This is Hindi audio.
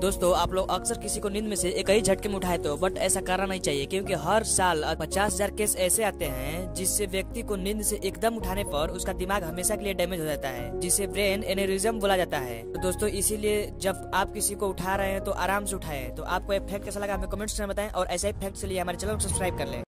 दोस्तों आप लोग अक्सर किसी को नींद में से एक ही झटके में उठाए तो, बट ऐसा करना नहीं चाहिए क्योंकि हर साल 50,000 केस ऐसे आते हैं जिससे व्यक्ति को नींद से एकदम उठाने पर उसका दिमाग हमेशा के लिए डैमेज हो जाता है, जिसे ब्रेन एनेरिज्म बोला जाता है। तो दोस्तों इसीलिए जब आप किसी को उठा रहे हैं तो आराम से उठाएं। तो आपको ये फैक्ट कैसा लगा हमें कमेंट्स में बताएं और ऐसे ही फैक्ट के लिए हमारे चैनल को सब्सक्राइब कर लें।